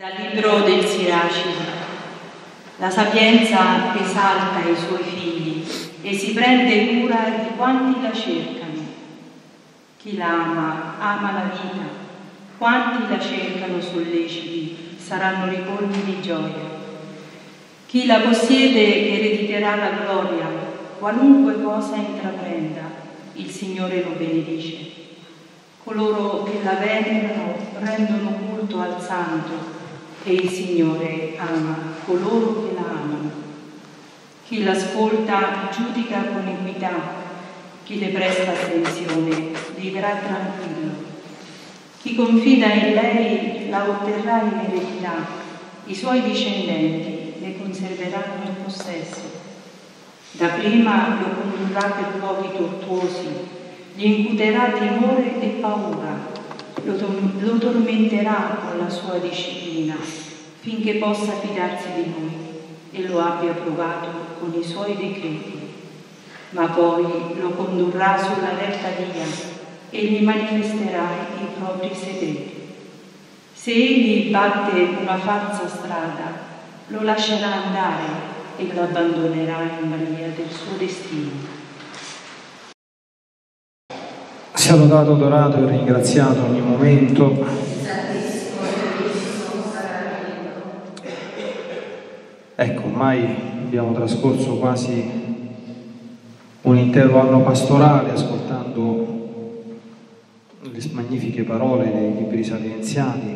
Dal libro del Siraci. La sapienza esalta i suoi figli e si prende cura di quanti la cercano. Chi la ama la vita. Quanti la cercano solleciti, saranno ricolmi di gioia. Chi la possiede erediterà la gloria. Qualunque cosa intraprenda, il Signore lo benedice. Coloro che la venerano rendono culto al Santo, e il Signore ama coloro che la amano. Chi l'ascolta giudica con equità, chi le presta attenzione vivrà tranquillo. Chi confida in lei la otterrà in eredità, i suoi discendenti le conserveranno in possesso. Dapprima lo condurrà per luoghi tortuosi, gli incuterà timore e paura, lo tormenterà con la sua disciplina, finché possa fidarsi di lui e lo abbia provato con i suoi decreti. Ma poi lo condurrà sulla retta via e gli manifesterà i propri segreti. Se egli batte una falsa strada, lo lascerà andare e lo abbandonerà in balia del suo destino. Sia lodato, adorato e ringraziato ogni momento. Ecco, ormai abbiamo trascorso quasi un intero anno pastorale ascoltando le magnifiche parole dei libri sapienziali.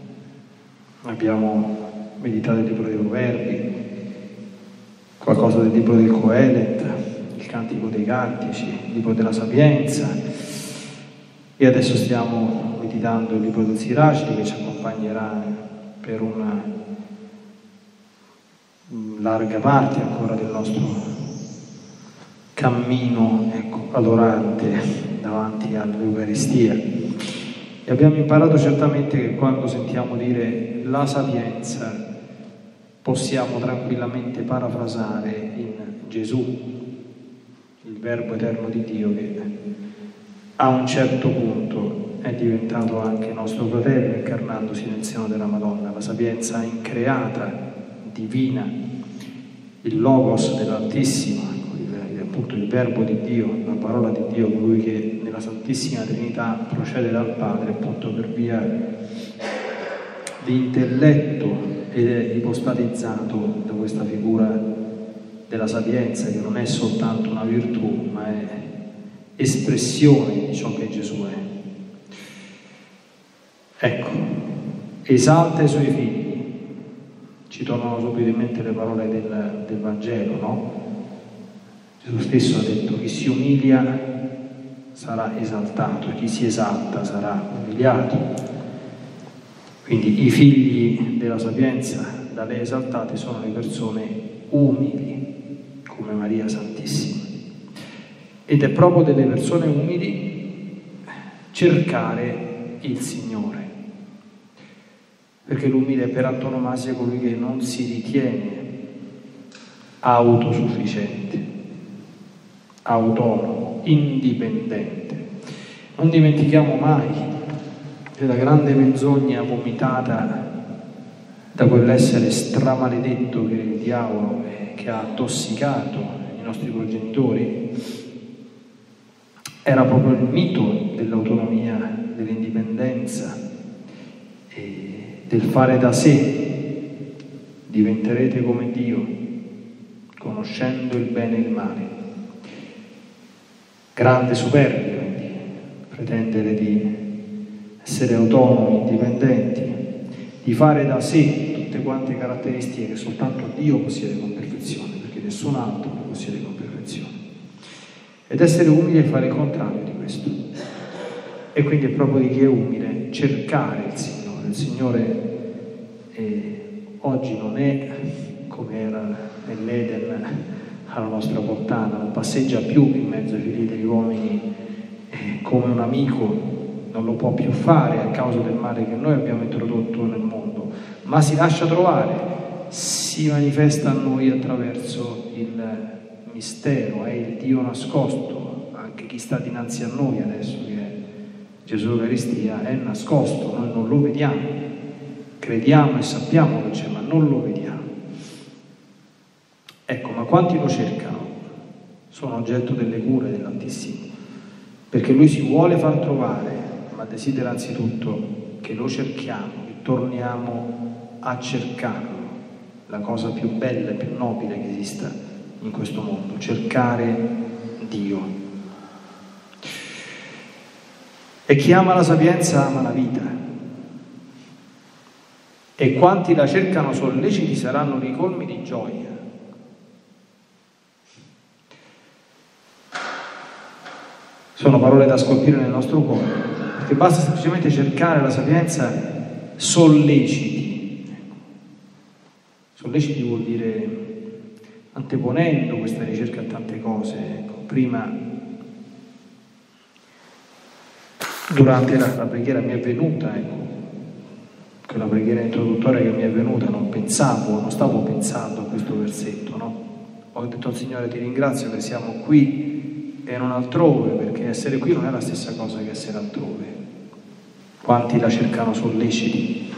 Abbiamo meditato il libro dei Proverbi, qualcosa del libro del Coelet, il Cantico dei Cantici, il libro della Sapienza. E adesso stiamo meditando il libro del Siraci, che ci accompagnerà per una larga parte ancora del nostro cammino, adorante davanti all'Eucaristia. E abbiamo imparato certamente che quando sentiamo dire la sapienza possiamo tranquillamente parafrasare in Gesù, il Verbo eterno di Dio, che a un certo punto è diventato anche nostro fratello, incarnandosi nel seno della Madonna. La sapienza increata, divina, il Logos dell'Altissimo, appunto il Verbo di Dio, la parola di Dio, colui che nella Santissima Trinità procede dal Padre, appunto per via di intelletto, ed è ipostatizzato da questa figura della sapienza, che non è soltanto una virtù, ma è espressione di ciò che Gesù è. Ecco, esalta i suoi figli. Ci tornano subito in mente le parole del Vangelo, no? Gesù stesso ha detto: chi si umilia sarà esaltato, e chi si esalta sarà umiliato. Quindi i figli della sapienza da lei esaltate sono le persone umili, come Maria Santissima. Ed è proprio delle persone umili cercare il Signore, perché l'umile per antonomasia è colui che non si ritiene autosufficiente, autonomo, indipendente. Non dimentichiamo mai della grande menzogna vomitata da quell'essere stramaledetto che è il diavolo, che ha attossicato i nostri progenitori. Era proprio il mito dell'autonomia, dell'indipendenza, del fare da sé. Diventerete come Dio, conoscendo il bene e il male. Grande superbia, quindi, pretendere di essere autonomi, indipendenti, di fare da sé tutte quante caratteristiche che soltanto Dio possiede con perfezione, perché nessun altro lo possiede con perfezione. Ed essere umili è fare il contrario di questo. E quindi è proprio di chi è umile cercare il Signore. Il Signore oggi non è come era nell'Eden alla nostra portata, non passeggia più in mezzo ai figli degli uomini come un amico, non lo può più fare a causa del male che noi abbiamo introdotto nel mondo, ma si lascia trovare, si manifesta a noi attraverso il mistero, è il Dio nascosto. Anche chi sta dinanzi a noi adesso, che è Gesù Eucaristia, è nascosto, noi non lo vediamo, crediamo e sappiamo che c'è, ma non lo vediamo. Ecco, ma quanti lo cercano sono oggetto delle cure dell'Altissimo, perché Lui si vuole far trovare, ma desidera anzitutto che lo cerchiamo, che torniamo a cercarlo, la cosa più bella e più nobile che esista in questo mondo, cercare Dio. E chi ama la sapienza ama la vita, e quanti la cercano solleciti saranno ricolmi di gioia. Sono parole da scolpire nel nostro cuore, perché basta semplicemente cercare la sapienza solleciti. Solleciti vuol dire anteponendo questa ricerca a tante cose. Ecco, prima, durante la preghiera mi è venuta, quella preghiera introduttoria che mi è venuta, non stavo pensando a questo versetto, no? Ho detto al Signore: ti ringrazio che siamo qui e non altrove, perché essere qui non è la stessa cosa che essere altrove. Quanti la cercano solleciti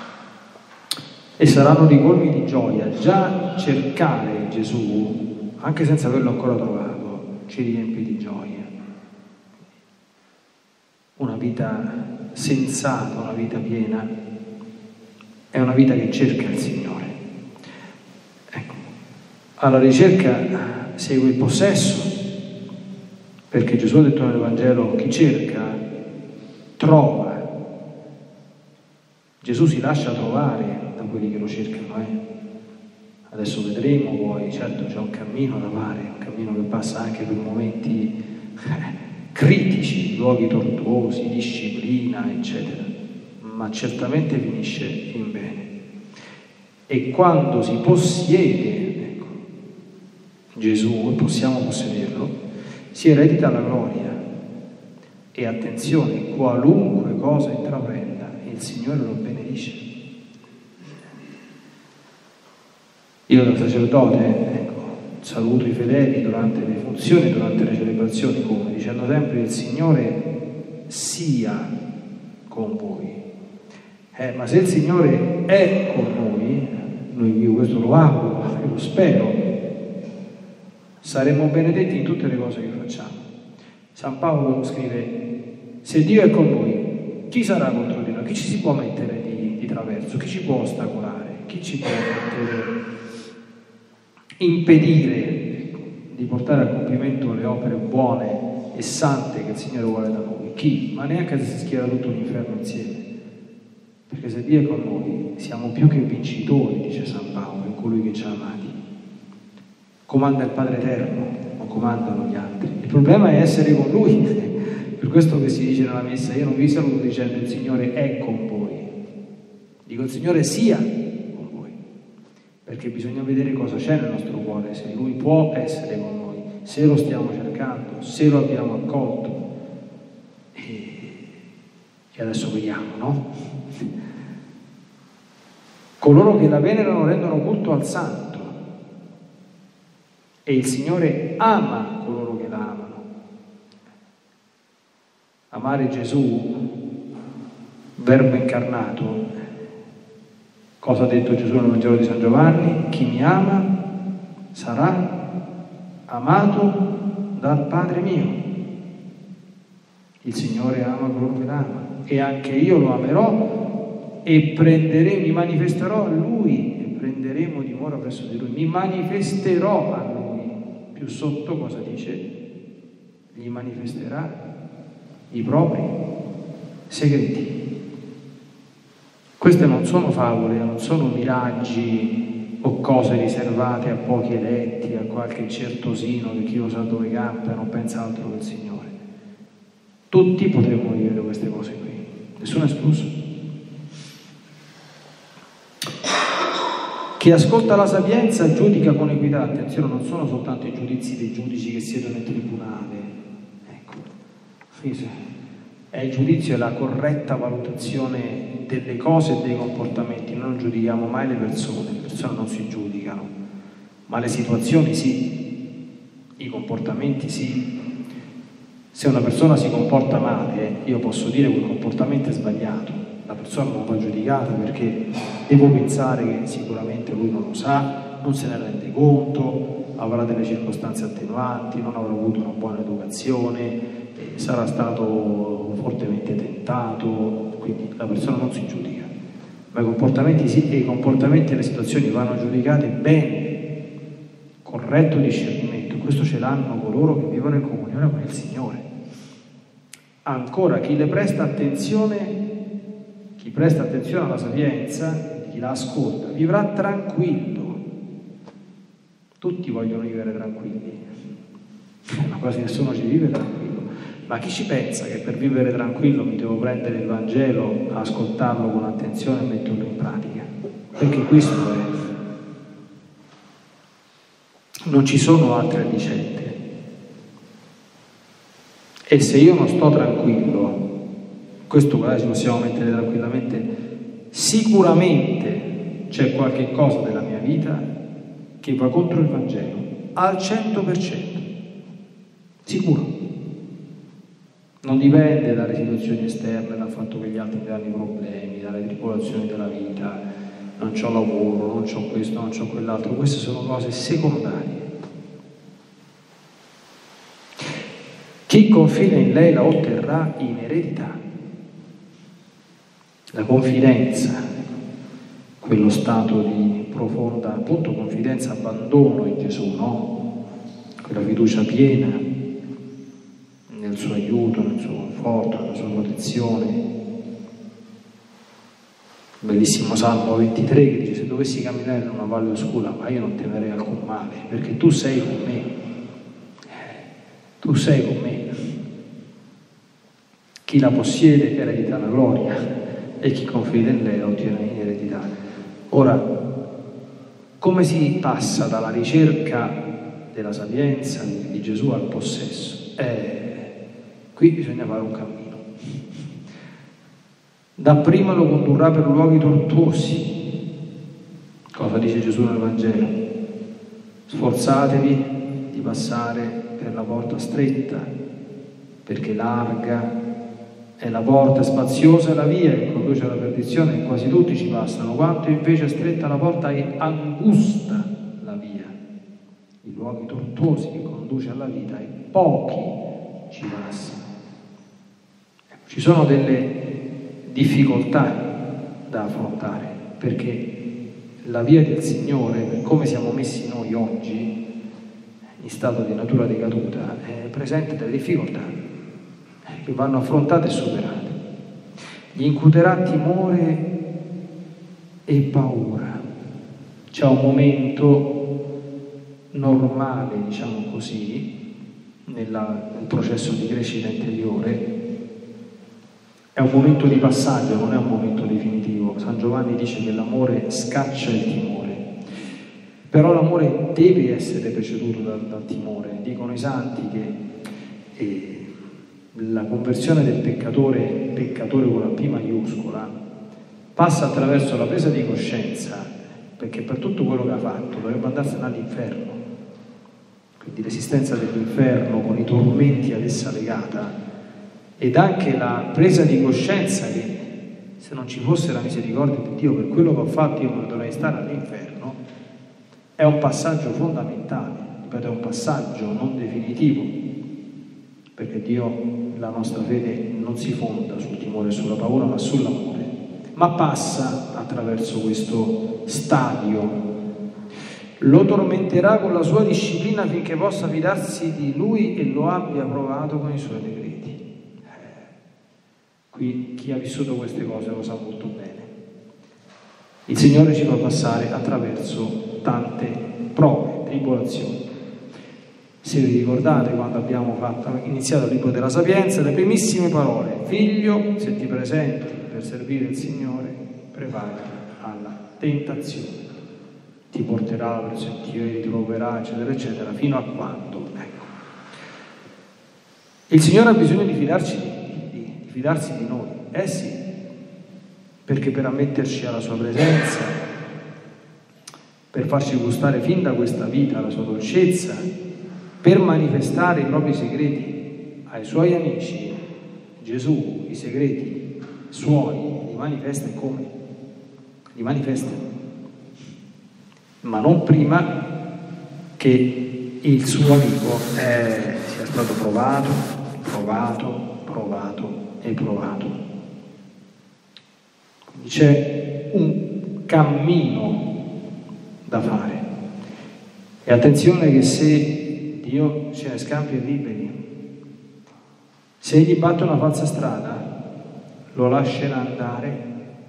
e saranno ricolmi di gioia. Già cercare Gesù, anche senza averlo ancora trovato, ci riempie di gioia. Una vita sensata, una vita piena, è una vita che cerca il Signore. Ecco, alla ricerca segue il possesso, perché Gesù ha detto nel Vangelo: chi cerca trova. Gesù si lascia trovare da quelli che lo cercano. Adesso vedremo poi, certo c'è un cammino da fare, un cammino che passa anche per momenti critici, luoghi tortuosi, disciplina, eccetera, ma certamente finisce in bene. E quando si possiede Gesù, e possiamo possederlo, si eredita la gloria. E attenzione, qualunque cosa intraprenda, il Signore lo benedice. Io da sacerdote saluto i fedeli durante le funzioni, durante le celebrazioni, come dicendo sempre: il Signore sia con voi. Ma se il Signore è con noi, io questo lo auguro e lo spero, saremo benedetti in tutte le cose che facciamo. San Paolo scrive: se Dio è con noi, chi sarà contro di noi? Chi ci si può mettere di traverso? Chi ci può ostacolare? Chi ci può impedire di portare a compimento le opere buone e sante che il Signore vuole da noi? Chi? Ma neanche se si schiera tutto l'inferno insieme. Perché se Dio è con noi, siamo più che vincitori, dice San Paolo, in colui che ci ha amati. Comanda il Padre Eterno, non comandano gli altri. Il problema è essere con Lui. Per questo che si dice nella messa: io non vi saluto dicendo il Signore è con voi, dico il Signore sia con voi, perché bisogna vedere cosa c'è nel nostro cuore, se Lui può essere con noi, se lo stiamo cercando, se lo abbiamo accolto. E adesso vediamo, no? Coloro che la venerano rendono culto al Santo, e il Signore ama coloro che la amano. Amare Gesù, Verbo incarnato. Cosa ha detto Gesù nel Vangelo di San Giovanni? Chi mi ama sarà amato dal Padre mio. Il Signore ama coloro che l'ama, e anche io lo amerò e mi manifesterò a Lui e prenderemo dimora presso di Lui. Mi manifesterò a Lui. Più sotto cosa dice? Gli manifesterà i propri segreti. Queste non sono favole, non sono miraggi o cose riservate a pochi eletti, a qualche certosino che chi lo sa dove campa e non pensa altro che il Signore. Tutti potremmo vivere queste cose qui, nessuno escluso. Chi ascolta la sapienza giudica con equità. Attenzione, non sono soltanto i giudizi dei giudici che siedono in tribunale. È il giudizio e la corretta valutazione delle cose e dei comportamenti. Noi non giudichiamo mai le persone non si giudicano, ma le situazioni sì, i comportamenti sì. Se una persona si comporta male, io posso dire che quel comportamento è sbagliato, la persona non va giudicata, perché devo pensare che sicuramente lui non lo sa, non se ne rende conto, avrà delle circostanze attenuanti, non avrà avuto una buona educazione, sarà stato fortemente tentato, quindi la persona non si giudica, ma i comportamenti sì, e i comportamenti e le situazioni vanno giudicate bene, con retto discernimento. Questo ce l'hanno coloro che vivono in comunione con il Signore. Ancora, chi presta attenzione alla sapienza, chi la ascolta, vivrà tranquillo. Tutti vogliono vivere tranquilli, ma quasi nessuno ci vive tranquillo. Ma chi ci pensa che per vivere tranquillo mi devo prendere il Vangelo, ascoltarlo con attenzione e metterlo in pratica? Perché questo è. Non ci sono altre ricette. E se io non sto tranquillo, questo ci possiamo mettere tranquillamente, sicuramente c'è qualche cosa della mia vita che va contro il Vangelo, al 100%, sicuro. Non dipende dalle situazioni esterne, dal fatto che gli altri mi danno i problemi, dalle tribolazioni della vita, non c'ho lavoro, non c'ho questo, non c'ho quell'altro, queste sono cose secondarie. Chi confida in lei la otterrà in eredità. La confidenza, quello stato di profonda, appunto, confidenza, abbandono in Gesù, no? Quella fiducia piena nel suo aiuto, nel suo conforto, nella sua protezione. Bellissimo Salmo 23 che dice: se dovessi camminare in una valle oscura, ma io non temerei alcun male, perché tu sei con me. Tu sei con me. Chi la possiede eredita la gloria e chi confida in lei la ottiene in eredità. Ora, come si passa dalla ricerca della sapienza di Gesù al possesso? Qui bisogna fare un cammino. Dapprima lo condurrà per luoghi tortuosi. Cosa dice Gesù nel Vangelo? Sforzatevi di passare per la porta stretta, perché larga è la porta, spaziosa è la via che conduce alla perdizione, e quasi tutti ci passano, quanto invece è stretta la porta e angusta la via, i luoghi tortuosi che conduce alla vita, e pochi ci passano. Ci sono delle difficoltà da affrontare, perché la via del Signore, per come siamo messi noi oggi, in stato di natura decaduta, è presente delle difficoltà che vanno affrontate e superate. Gli incuterà timore e paura. C'è un momento normale, diciamo così, nel processo di crescita interiore. È un momento di passaggio, non è un momento definitivo. San Giovanni dice che l'amore scaccia il timore. Però l'amore deve essere preceduto dal timore. Dicono i santi che la conversione del peccatore con la P maiuscola, passa attraverso la presa di coscienza, perché per tutto quello che ha fatto dovrebbe andarsene all'inferno. Quindi l'esistenza dell'inferno con i tormenti ad essa legata, ed anche la presa di coscienza che se non ci fosse la misericordia di Dio per quello che ho fatto io me ne dovrei stare all'inferno, è un passaggio fondamentale, ripeto, è un passaggio non definitivo, perché Dio, la nostra fede non si fonda sul timore e sulla paura, ma sull'amore, ma passa attraverso questo stadio. Lo tormenterà con la sua disciplina finché possa fidarsi di lui e lo abbia provato con i suoi decreti. Qui chi ha vissuto queste cose lo sa molto bene. Il Signore ci fa passare attraverso tante prove, tribolazioni. Se vi ricordate, quando abbiamo iniziato il libro della Sapienza, le primissime parole: figlio, se ti presenti per servire il Signore, preparati alla tentazione. Ti porterà per sentieri, ti proverà, eccetera, eccetera, fino a quando? Ecco. Il Signore ha bisogno di fidarsi di noi. Sì, perché per ammetterci alla sua presenza, per farci gustare fin da questa vita la sua dolcezza, per manifestare i propri segreti ai suoi amici, Gesù, i segreti suoi, manifesta e come? Li manifesta, ma non prima che il suo amico sia stato provato e provato. Quindi c'è un cammino da fare. E attenzione che se Dio ce ne scampi e liberi, se gli batte una falsa strada, lo lascerà andare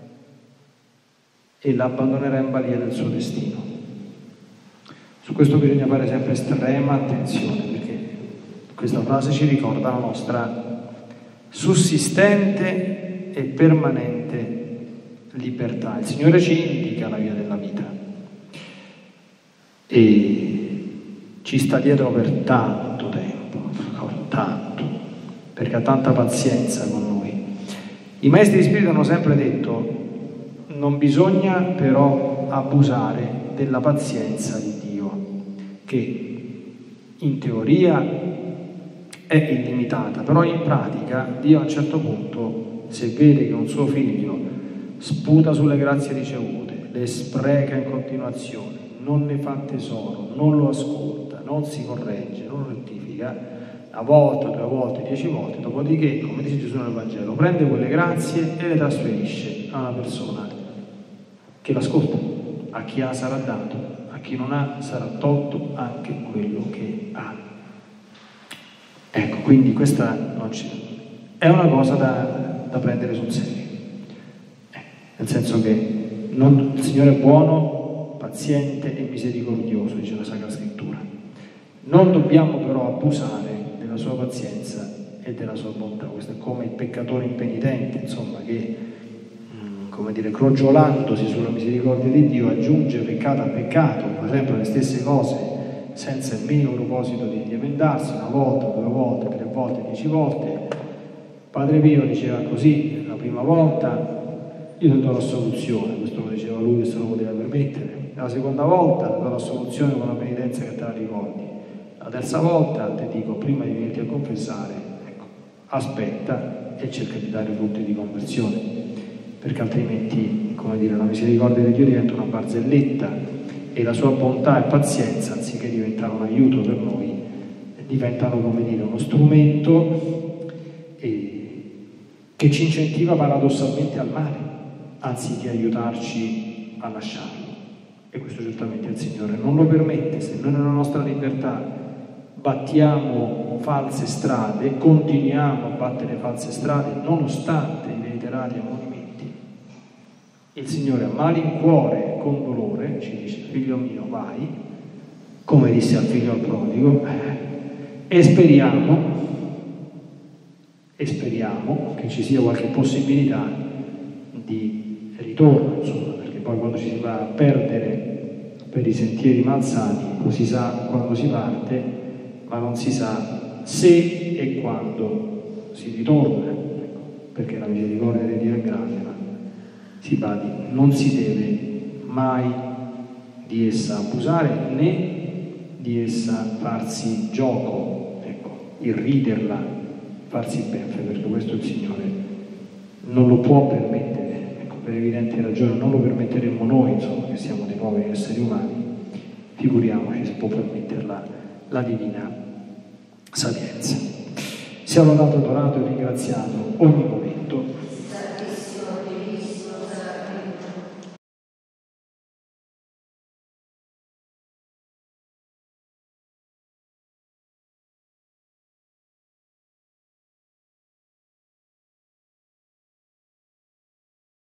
e l'abbandonerà in balia del suo destino. Su questo bisogna fare sempre estrema attenzione, perché questa frase ci ricorda la nostra sussistente e permanente libertà. Il Signore ci indica la via della vita e ci sta dietro per tanto tempo, tanto, perché ha tanta pazienza con noi. I maestri di spirito hanno sempre detto: non bisogna però abusare della pazienza di Dio, che in teoria è illimitata, però in pratica Dio a un certo punto, se vede che un suo figlio sputa sulle grazie ricevute, le spreca in continuazione, non ne fa tesoro, non lo ascolta, non si corregge, non lo rettifica, una volta, 2 volte, 10 volte, dopodiché, come dice Gesù nel Vangelo, prende quelle grazie e le trasferisce a una persona che l'ascolta. A chi ha sarà dato, a chi non ha sarà tolto anche quello che ha. Ecco, quindi questa è una cosa da prendere sul serio, nel senso che il Signore è buono, paziente e misericordioso, dice la Sacra Scrittura. Non dobbiamo però abusare della sua pazienza e della sua bontà. Questo è come il peccatore impenitente, insomma, che crogiolandosi sulla misericordia di Dio aggiunge peccato a peccato, fa sempre le stesse cose senza il minimo proposito di emendarsi, 1 volta, 2 volte, 3 volte, 10 volte. Padre Pio diceva così la prima volta: io ti do l'assoluzione, questo lo diceva lui che se lo poteva permettere. La seconda volta ti do l'assoluzione con la penitenza che te la ricordi. La terza volta ti dico, prima di venirti a confessare, aspetta e cerca di dare frutti di conversione, perché altrimenti, la misericordia di Dio diventa una barzelletta e la sua bontà e pazienza, anziché diventare un aiuto per noi, diventano, uno strumento che ci incentiva paradossalmente al male, anziché aiutarci a lasciarlo. E questo certamente il Signore non lo permette. Se noi nella nostra libertà battiamo false strade, continuiamo a battere false strade nonostante i reiterati ammonimenti, il Signore a malincuore e con dolore ci dice: figlio mio, vai, come disse al figlio al prodigo, e speriamo che ci sia qualche possibilità di ritorno, perché poi quando ci si va a perdere per i sentieri malsani, lo si sa quando si parte, ma non si sa se e quando si ritorna, perché la misericordia di Dio è grande, ma si badi, non si deve mai di essa abusare né di essa farsi gioco, irriderla, farsi beffe, perché questo il Signore non lo può permettere, per evidenti ragioni. Non lo permetteremmo noi, che siamo dei poveri esseri umani, figuriamoci se può permetterla la divina sapienza. Sia lodato, adorato e ringraziato ogni momento.